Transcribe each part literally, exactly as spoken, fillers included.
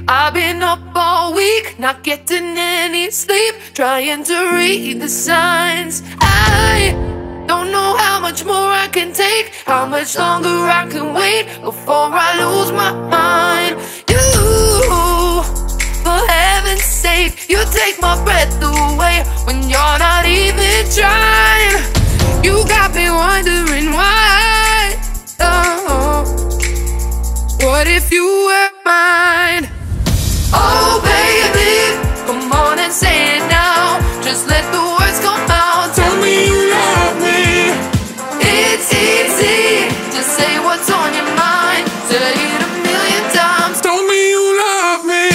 I've been up all week, not getting any sleep, trying to read the signs. I don't know how much more I can take, how much longer I can wait before I lose my mind. You, for heaven's sake, you take my breath away when you're not even trying. You got me wondering why. Oh, what if you were mine? Oh baby, come on and say it now. Just let the words come out. Tell me you love me. It's easy to say what's on your mind. Say it a million times. Tell me you love me.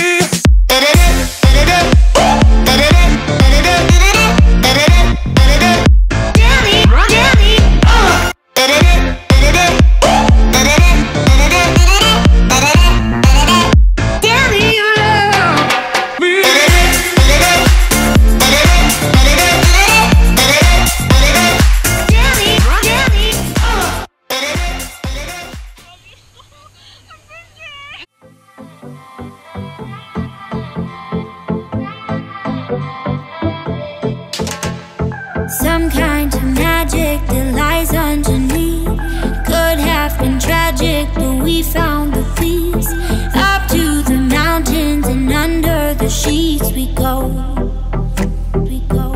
Some kind of magic that lies underneath. Could have been tragic, but we found the peace. Up to the mountains and under the sheets we go, we go.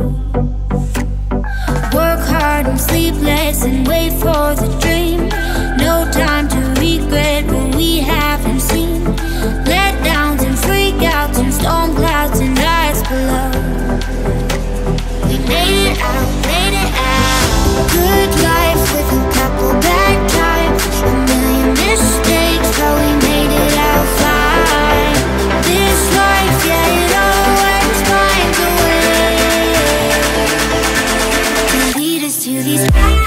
Work hard and sleepless and wait for the dream. No time to regret what we haven't seen. Letdowns and freakouts and storm clouds and ice below. Made it out, made it out. Good life with a couple bad times, a million mistakes, but we made it out fine. This life, yeah, it always finds a way to lead us to these highs.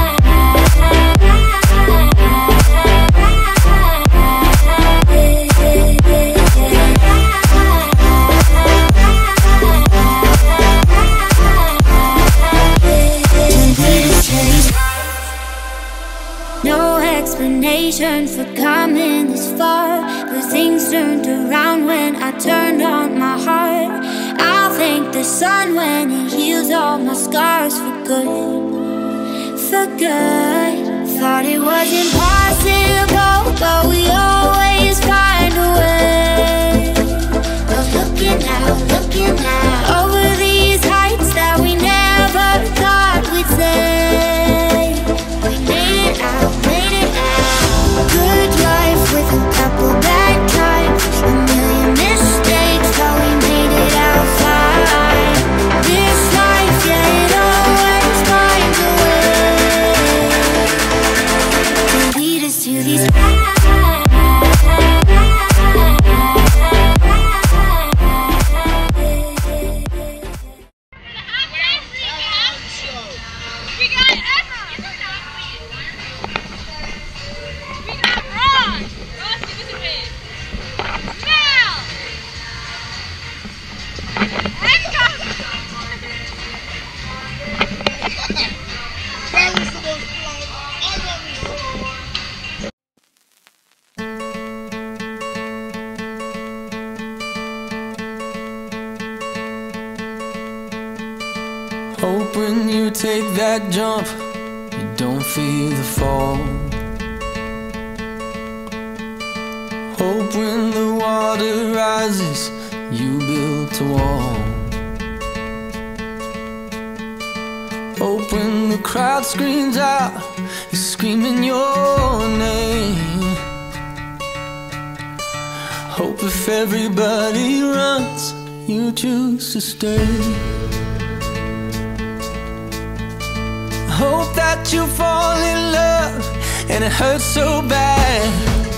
For coming this far, but things turned around when I turned on my heart. I'll thank the sun when it heals all my scars for good, for good. Thought it was impossible, but we always find a way of looking out, looking out over these heights that we never thought we'd say. We made it out, made it out. Good life with a couple bad times, a million mistakes, but we made it out fine. This life, yeah, it always finds a way to lead us to these highs. Hope when you take that jump, you don't feel the fall. Hope when the water rises, you built a wall. Hope when the crowd screams out, you're screaming your name. Hope if everybody runs, you choose to stay. Hope that you fall in love and it hurts so bad.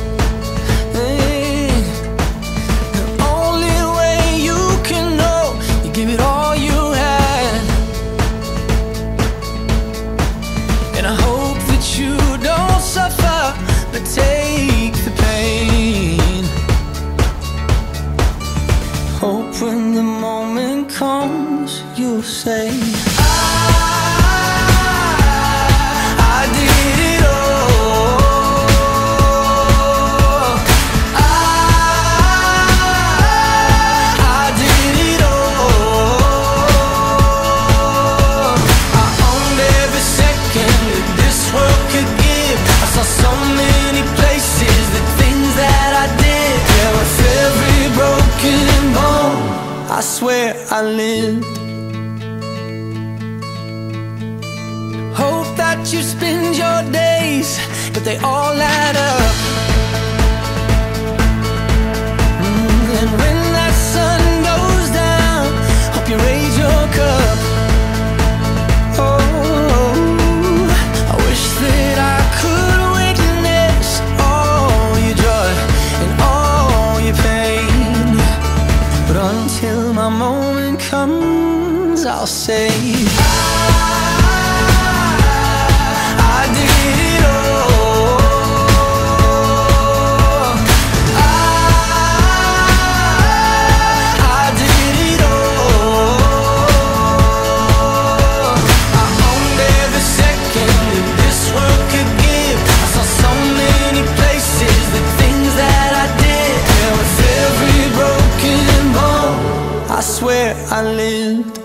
Hey, the only way you can know, you give it all you had. And I hope that you don't suffer, but take the pain. Hope when the moment comes, you'll say, I swear I lived. Hope that you spend your days, but they all add up. Mm, and when that sun goes down, hope you raise your cup. Oh, I wish that I could witness all your joy and all your pain, but until my moment comes, I'll say I swear I lived.